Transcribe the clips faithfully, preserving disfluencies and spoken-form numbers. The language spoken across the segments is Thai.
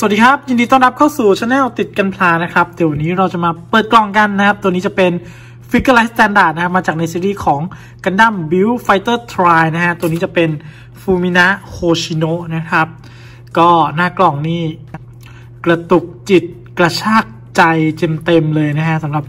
สวัสดีครับยินดีต้อนรับเข้าสู่ช anel ติดกันพลานะครับเดี๋ยววันนี้เราจะมาเปิดกล่องกันนะครับตัวนี้จะเป็น Figure Life Standard นะครับมาจากในซีรีส์ของ Gundam Build Fighter Tri นะฮะตัวนี้จะเป็น Fumina Hoshino นะครับก็หน้ากล่องนี่กระตุกจิตกระชากใจเต็มๆเลยนะฮะสำหรับ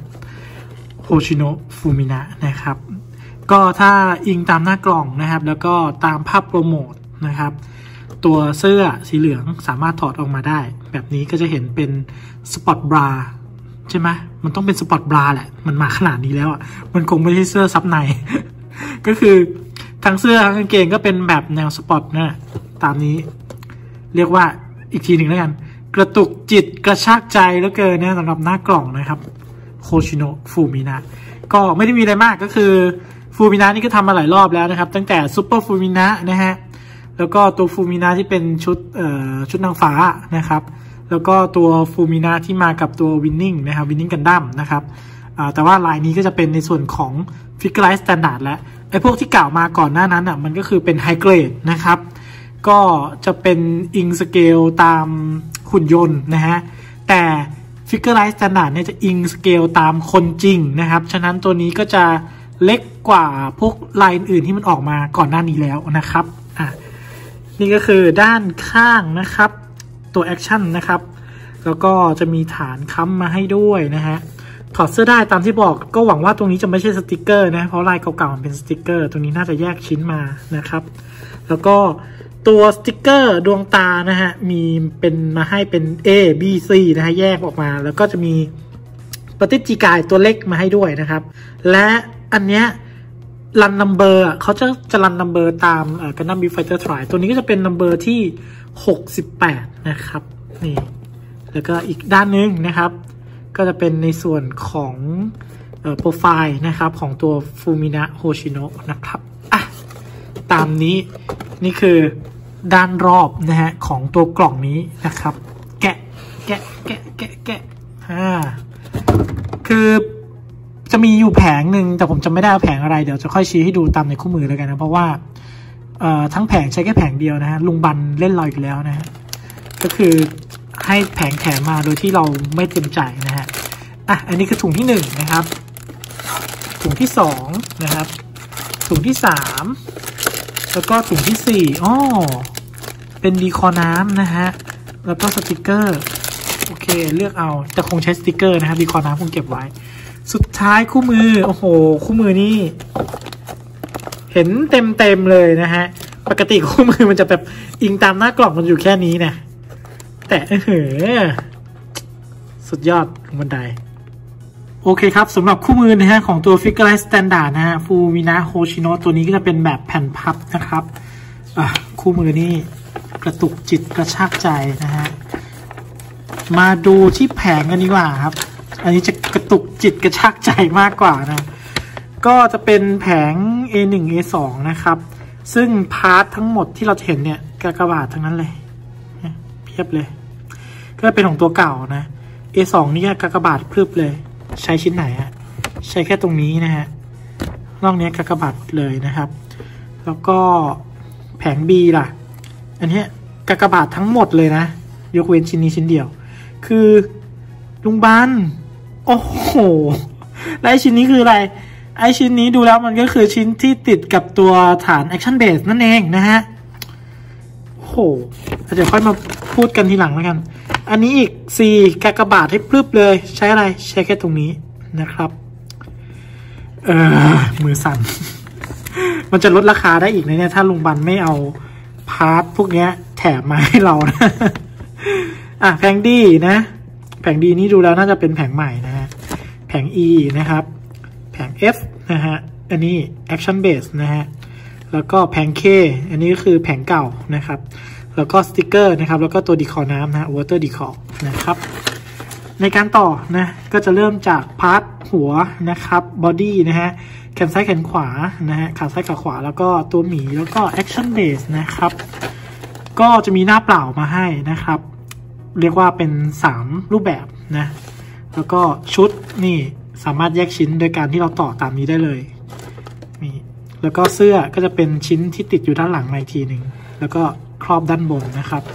Hoshino Fumina นะครับก็ถ้าอิงตามหน้ากล่องนะครับแล้วก็ตามภาพโปรโมทนะครับตัวเสื้อสีเหลืองสามารถถอดออกมาได้แบบนี้ก็จะเห็นเป็นสปอร์ตบราใช่ไหมมันต้องเป็นสปอร์ตบราแหละมันมาขนาดนี้แล้วอ่ะมันคงไม่ใช่เสื้อซับใน ก็คือทั้งเสื้อทั้งกางเกงก็เป็นแบบแนวสปอร์ตนะตามนี้เรียกว่าอีกทีหนึ่งแล้วกันกระตุกจิตกระชากใจแล้วเกินเนี่ยสำหรับหน้ากล่องนะครับโคชิโนะฟูมินะก็ไม่ได้มีอะไรมากก็คือฟูมินะนี่ก็ทำมาหลายรอบแล้วนะครับตั้งแต่ซูเปอร์ฟูมินะนะฮะแล้วก็ตัวฟูมินะที่เป็นชุดเอ่อชุดนางฟ้านะครับแล้วก็ตัวฟูมินะที่มากับตัววินนิ่งนะครับวินนิ่งกันดั้มนะครับแต่ว่าลายนี้ก็จะเป็นในส่วนของ Figure Life Standard และไอ้พวกที่กล่าวมาก่อนหน้านั้นอ่ะมันก็คือเป็นไฮเกรดนะครับก็จะเป็นอิงสเกลตามหุ่นยนต์นะฮะแต่ Figure Life Standard เนี่ยจะอิงสเกลตามคนจริงนะครับฉะนั้นตัวนี้ก็จะเล็กกว่าพวกลายอื่นที่มันออกมาก่อนหน้านี้แล้วนะครับอ่ะนี่ก็คือด้านข้างนะครับตัวแอคชั่นนะครับแล้วก็จะมีฐานค้ำมาให้ด้วยนะฮะถอดเสื้อได้ตามที่บอกก็หวังว่าตรงนี้จะไม่ใช่สติกเกอร์นะเพราะลายเก่าๆมันเป็นสติกเกอร์ตรงนี้น่าจะแยกชิ้นมานะครับแล้วก็ตัวสติกเกอร์ดวงตานะฮะมีเป็นมาให้เป็น A B C นะฮะแยกออกมาแล้วก็จะมีปฏิจิกายตัวเล็กมาให้ด้วยนะครับและอันเนี้ยรันนัมเบอร์เขาจะจะรันนัมเบอร์ตามกันดั้มบิวไฟเตอร์ทรายตัวนี้ก็จะเป็นนัมเบอร์ที่หกสิบแปดนะครับนี่แล้วก็อีกด้านนึงนะครับก็จะเป็นในส่วนของโปรไฟล์นะครับของตัวฟูมินะโฮชิโนะนะครับอ่ะตามนี้นี่คือด้านรอบนะฮะของตัวกล่องนี้นะครับแกะแกะแกะแกะแกะอ่าคือจะมีอยู่แผงหนึ่งแต่ผมจำไม่ได้ว่าแผงอะไรเดี๋ยวจะค่อยชี้ให้ดูตามในคู่มือแล้วกันนะเพราะว่าเอ่อทั้งแผงใช้แค่แผงเดียวนะฮะลุงบันเล่นเราอีกแล้วนะฮะก็คือให้แผงแถมมาโดยที่เราไม่เต็มใจนะฮะอ่ะอันนี้คือถุงที่หนึ่งนะครับถุงที่สองนะครับถุงที่สามแล้วก็ถุงที่สี่อ้อเป็นดีคอน้ำนะฮะแล้วก็สติกเกอร์โอเคเลือกเอาแต่คงใช้สติกเกอร์นะครับดีคอน้ำคงเก็บไว้สุดท้ายคู่มือโอ้โหคู่มือนี่เห็นเต็มเต็มเลยนะฮะปกติคู่มือมันจะแบบอิงตามหน้ากล่องมันอยู่แค่นี้นะแต่เออสุดยอดลงบันไดโอเคครับสำหรับคู่มือนะฮะของตัว Figure Life Standard นะฮะ Fumina Hoshino ตัวนี้ก็จะเป็นแบบแผ่นพับนะครับอ่ะคู่มือนี่กระตุกจิตกระชากใจนะฮะมาดูที่แผงกันดีกว่าครับอันนี้จะกระตุกจิตกระชากใจมากกว่านะก็จะเป็นแผง เอ หนึ่ง เอ สอง นะครับซึ่งพาร์ททั้งหมดที่เราเห็นเนี่ยกากบาททั้งนั้นเลยเพียบเลยก็เป็นของตัวเก่านะ เอ สอง นี่กากบาทพรึบเลยใช้ชิ้นไหนฮะใช้แค่ตรงนี้นะฮะนอกนี้กากบาทเลยนะครับแล้วก็แผง B ล่ะอันนี้กากบาททั้งหมดเลยนะยกเว้นชิ้นนี้ชิ้นเดียวคือลุงบันโอ้โหและไอชิ้นนี้คืออะไรไอชิ้นนี้ดูแล้วมันก็คือชิ้นที่ติดกับตัวฐาน Action Base นั่นเองนะฮะโอ้โหเดี๋ยวค่อยมาพูดกันทีหลังแล้วกันอันนี้อีก C กากบาทให้พรึบเลยใช้อะไรใช้แค่ตรงนี้นะครับเออมือสั่น มันจะลดราคาได้อีกนะเนี่ยถ้าลุงบันไม่เอาพาร์ทพวกนี้แถมมาให้เรานะ อ่ะแผงดีนะแผงดีนี้ดูแล้วน่าจะเป็นแผงใหม่นะฮะแผง E นะครับแผง F นะฮะอันนี้ Action Base นะฮะแล้วก็แผง K อันนี้ก็คือแผงเก่านะครับแล้วก็สติกเกอร์นะครับแล้วก็ตัวดีคอน้ำนะ Water Decor นะครับในการต่อนะก็จะเริ่มจากพาร์ทหัวนะครับ Body นะฮะแขนซ้ายแขนขวานะฮะขาซ้ายขาขวาแล้วก็ตัวหมีแล้วก็ Action Base นะครับก็จะมีหน้าเปล่ามาให้นะครับเรียกว่าเป็นสามรูปแบบนะแล้วก็ชุดนี่สามารถแยกชิ้นโดยการที่เราต่อตามนี้ได้เลยนี่แล้วก็เสื้อก็จะเป็นชิ้นที่ติดอยู่ด้านหลังในทีหนึ่งแล้วก็ครอบด้านบนนะครับ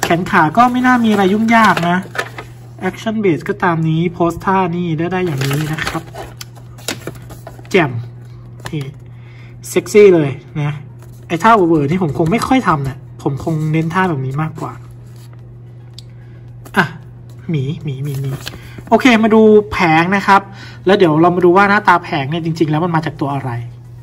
แขนขาก็ไม่น่ามีอะไรยุ่งยากนะ Action Base ก็ตามนี้โพสท่านี่ได้ได้อย่างนี้นะครับแจ่มเซ็กซี่เลยนะไอ้ท่าเวอร์นี่ผมคงไม่ค่อยทำนะผมคงเน้นท่าแบบนี้มากกว่าอ่ะหมีหมีหมีหมีโอเคมาดูแผงนะครับแล้วเดี๋ยวเรามาดูว่าหน้าตาแผงเนี่ยจริงๆแล้วมันมาจากตัวอะไร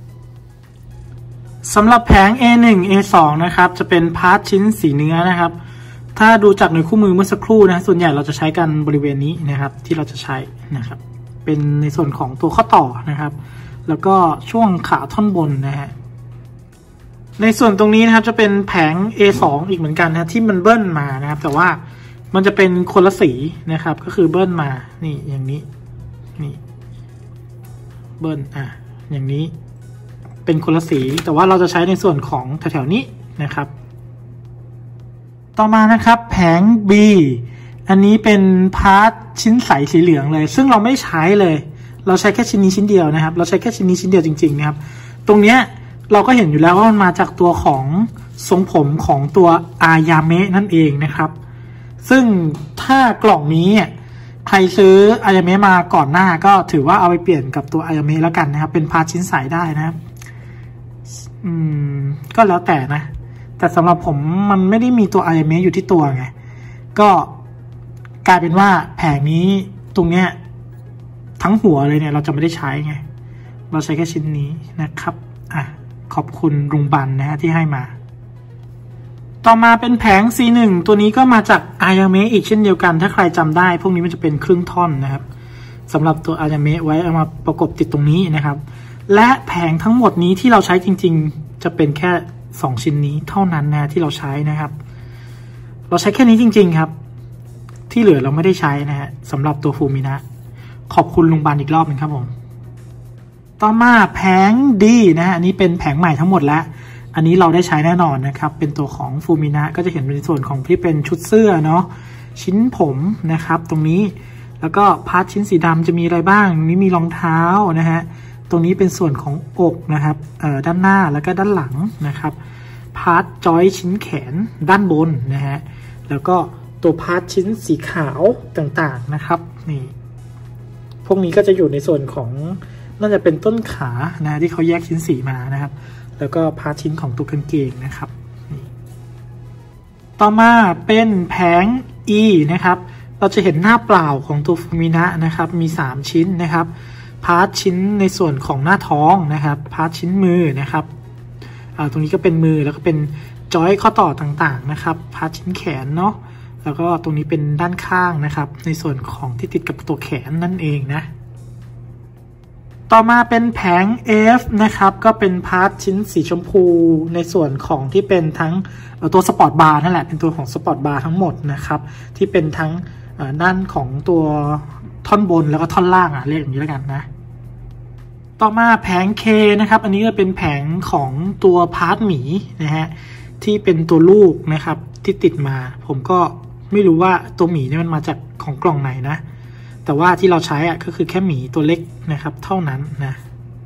สำหรับแผง เอ หนึ่ง เอ สอง นะครับจะเป็นพาร์ทชิ้นสีเนื้อนะครับถ้าดูจากในคู่มือเมื่อสักครู่นะส่วนใหญ่เราจะใช้กันบริเวณนี้นะครับที่เราจะใช้นะครับเป็นในส่วนของตัวข้อต่อนะครับแล้วก็ช่วงขาท่อนบนนะฮะในส่วนตรงนี้นะครับจะเป็นแผง เอ สอง อีกเหมือนกันนะที่มันเบิ้ลมานะครับแต่ว่ามันจะเป็นคนละสีนะครับก็คือเบิ้ลมานี่อย่างนี้นี่เบิ้ลอ่ะอย่างนี้เป็นคนละสีแต่ว่าเราจะใช้ในส่วนของแถวๆนี้นะครับต่อมานะครับแผง B อันนี้เป็นพาร์ทชิ้นใสสีเหลืองเลยซึ่งเราไม่ใช้เลยเราใช้แค่ชิ้นนี้ชิ้นเดียวนะครับเราใช้แค่ชิ้นนี้ชิ้นเดียวจริงๆนะครับตรงเนี้ยเราก็เห็นอยู่แล้วว่ามันมาจากตัวของทรงผมของตัวอายาเมะนั่นเองนะครับซึ่งถ้ากล่องนี้ใครซื้ออายาเมะมาก่อนหน้าก็ถือว่าเอาไปเปลี่ยนกับตัวอายาเมะแล้วกันนะครับเป็นพาร์ทชิ้นใสได้นะครับอืมก็แล้วแต่นะแต่สำหรับผมมันไม่ได้มีตัวอายาเมะอยู่ที่ตัวไงก็กลายเป็นว่าแผงนี้ตรงเนี้ยทั้งหัวเลยเนี่ยเราจะไม่ได้ใช้ไงเราใช้แค่ชิ้นนี้นะครับอ่ะขอบคุณลุงบันนะฮะที่ให้มาต่อมาเป็นแผง ซี หนึ่ง ตัวนี้ก็มาจากอายาเมะอีกเช่นเดียวกันถ้าใครจำได้พวกนี้มันจะเป็นครึ่งท่อนนะครับสำหรับตัวอายาเมะไว้เอามาประกบติดตรงนี้นะครับและแผงทั้งหมดนี้ที่เราใช้จริงๆจะเป็นแค่สองชิ้นนี้เท่านั้นนะที่เราใช้นะครับเราใช้แค่นี้จริงๆครับที่เหลือเราไม่ได้ใช้นะฮะสำหรับตัวฟูมินะขอบคุณลุงบันอีกรอบหนึ่งครับผมต่อมาแผง D นะฮะอันนี้เป็นแผงใหม่ทั้งหมดแล้วอันนี้เราได้ใช้แน่นอนนะครับเป็นตัวของฟูมินะก็จะเห็นในส่วนของที่เป็นชุดเสื้อเนาะชิ้นผมนะครับตรงนี้แล้วก็พาร์ทชิ้นสีดำจะมีอะไรบ้างนี้มีรองเท้านะฮะตรงนี้เป็นส่วนของอกนะครับเอ่อด้านหน้าแล้วก็ด้านหลังนะครับพาร์ทจอยชิ้นแขนด้านบนนะฮะแล้วก็ตัวพาร์ทชิ้นสีขาวต่างๆนะครับนี่พวกนี้ก็จะอยู่ในส่วนของน่าจะเป็นต้นขานะที่เขาแยกชิ้นสีมานะครับแล้วก็พาร์ทชิ้นของตัวกางเกงนะครับนี่ต่อมาเป็นแผง E นะครับเราจะเห็นหน้าเปล่าของตัวฟูมินะนะครับมีสามชิ้นนะครับพาร์ทชิ้นในส่วนของหน้าท้องนะครับพาร์ทชิ้นมือนะครับตรงนี้ก็เป็นมือแล้วก็เป็นจอยข้อต่อต่างๆนะครับพาร์ทชิ้นแขนเนาะแล้วก็ตรงนี้เป็นด้านข้างนะครับในส่วนของที่ติดกับตัวแขนนั่นเองนะต่อมาเป็นแผง F นะครับก็เป็นพาร์ทชิ้นสีชมพูในส่วนของที่เป็นทั้งตัวสปอร์ตบาร์นั่นแหละเป็นตัวของสปอร์ตบาร์ทั้งหมดนะครับที่เป็นทั้งด้านของตัวท่อนบนแล้วก็ท่อนล่างอ่ะเรียกอย่างนี้แล้วกันนะต่อมาแผง K นะครับอันนี้ก็เป็นแผงของตัวพาร์ทหมีนะฮะที่เป็นตัวลูกนะครับที่ติดมาผมก็ไม่รู้ว่าตัวหมีนี่มันมาจากของกล่องไหนนะแต่ว่าที่เราใช้อ่ะก็คือแค่หมีตัวเล็กนะครับเท่านั้นนะ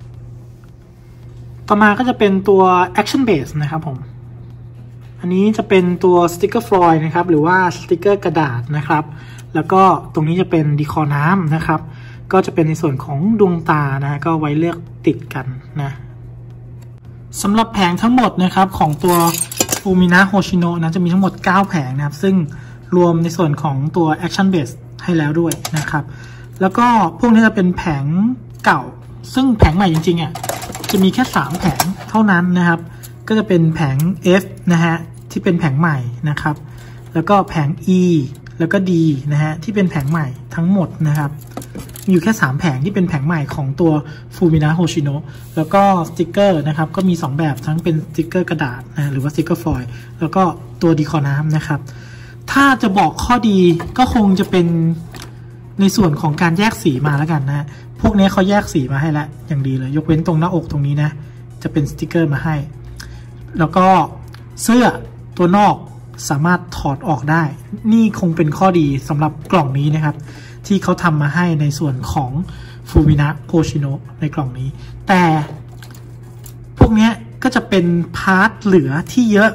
ต่อมาก็จะเป็นตัว Action Base นะครับผมอันนี้จะเป็นตัวสติกเกอร์ฟลอยด์นะครับหรือว่าสติกเกอร์กระดาษนะครับแล้วก็ตรงนี้จะเป็นดีคอร์น้ำนะครับก็จะเป็นในส่วนของดวงตานะก็ไว้เลือกติดกันนะสำหรับแผงทั้งหมดนะครับของตัวฟูมินะโฮชิโนะนะจะมีทั้งหมดเก้าแผงนะครับซึ่งรวมในส่วนของตัว Action Base ให้แล้วด้วยนะครับแล้วก็พวกนี้จะเป็นแผงเก่าซึ่งแผงใหม่จริงๆอ่ะจะมีแค่สามแผงเท่านั้นนะครับก็จะเป็นแผง F นะฮะที่เป็นแผงใหม่นะครับแล้วก็แผง E แล้วก็ D นะฮะที่เป็นแผงใหม่ทั้งหมดนะครับมีอยู่แค่สามแผงที่เป็นแผงใหม่ของตัวฟูมินะโฮชิโนะแล้วก็สติกเกอร์นะครับก็มีสองแบบทั้งเป็นสติกเกอร์กระดาษนะหรือว่าสติกเกอร์ฟอยล์แล้วก็ตัวดีคอร์น้ำนะครับถ้าจะบอกข้อดีก็คงจะเป็นในส่วนของการแยกสีมาแล้วกันนะพวกนี้เขาแยกสีมาให้แล้วอย่างดีเลยยกเว้นตรงหน้าอกตรงนี้นะจะเป็นสติกเกอร์มาให้แล้วก็เสื้อตัวนอกสามารถถอดออกได้นี่คงเป็นข้อดีสำหรับกล่องนี้นะครับที่เขาทำมาให้ในส่วนของฟูมินะโฮชิโนะในกล่องนี้แต่พวกนี้ก็จะเป็นพาร์ทเหลือที่เยอะ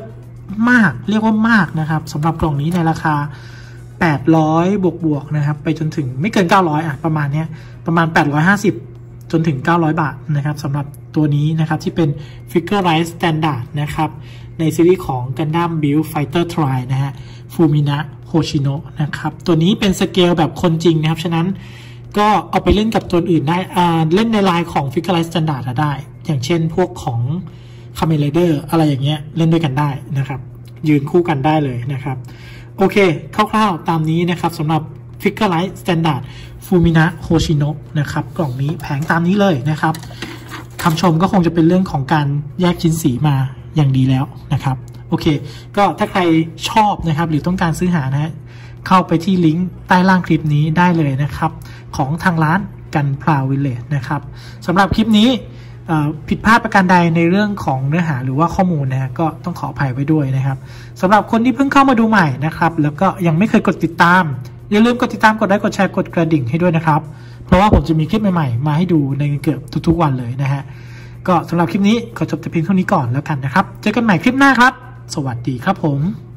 มากเรียกว่ามากนะครับสำหรับกล่องนี้ในราคาแปดร้อยบวกบวกนะครับไปจนถึงไม่เกินเก้าร้อยอ่ะประมาณเนี้ยประมาณแปดร้อยห้าสิบจนถึงเก้าร้อยบาทนะครับสำหรับตัวนี้นะครับที่เป็น Figure Standard นะครับในซีรีส์ของ Gundam Build Fighter Tri นะฮะ Fumina Hoshino นะครับตัวนี้เป็นสเกลแบบคนจริงนะครับฉะนั้นก็เอาไปเล่นกับตัวอื่นได้อ่าเล่นในไลน์ของ Figure Standard ได้อย่างเช่นพวกของ Kamen Rider อะไรอย่างเงี้ยเล่นด้วยกันได้นะครับยืนคู่กันได้เลยนะครับโอเคคร่าวๆตามนี้นะครับสำหรับ Figure Standard Fumina Hoshino นะครับกล่องนี้แผงตามนี้เลยนะครับคำชมก็คงจะเป็นเรื่องของการแยกชิ้นสีมาอย่างดีแล้วนะครับโอเคก็ถ้าใครชอบนะครับหรือต้องการซื้อหานะฮะเข้าไปที่ลิงก์ใต้ล่างคลิปนี้ได้เลยนะครับของทางร้านกันพลาวิลเลจนะครับสำหรับคลิปนี้ผิดพลาดประการใดในเรื่องของเนื้อหาหรือว่าข้อมูลนะฮะก็ต้องขออภัยไว้ด้วยนะครับสำหรับคนที่เพิ่งเข้ามาดูใหม่นะครับแล้วก็ยังไม่เคยกดติดตามอย่าลืมกดติดตามกดไลค์กดแชร์กดกระดิ่งให้ด้วยนะครับเพราะว่าผมจะมีคลิปใหม่ๆมาให้ดูในเกือบทุกๆวันเลยนะฮะก็สำหรับคลิปนี้ขอจบแต่เพียงเท่านี้ก่อนแล้วกันนะครับเจอกันใหม่คลิปหน้าครับสวัสดีครับผม